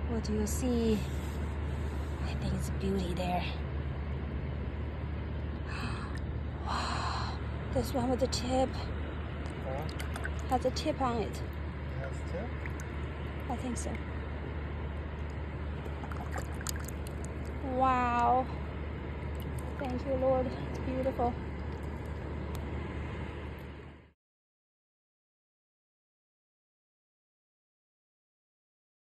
What do you see? I think it's beauty there. Wow, this one with the tip has a tip on it. It has a tip? I think so. Wow. Thank you, Lord. It's beautiful.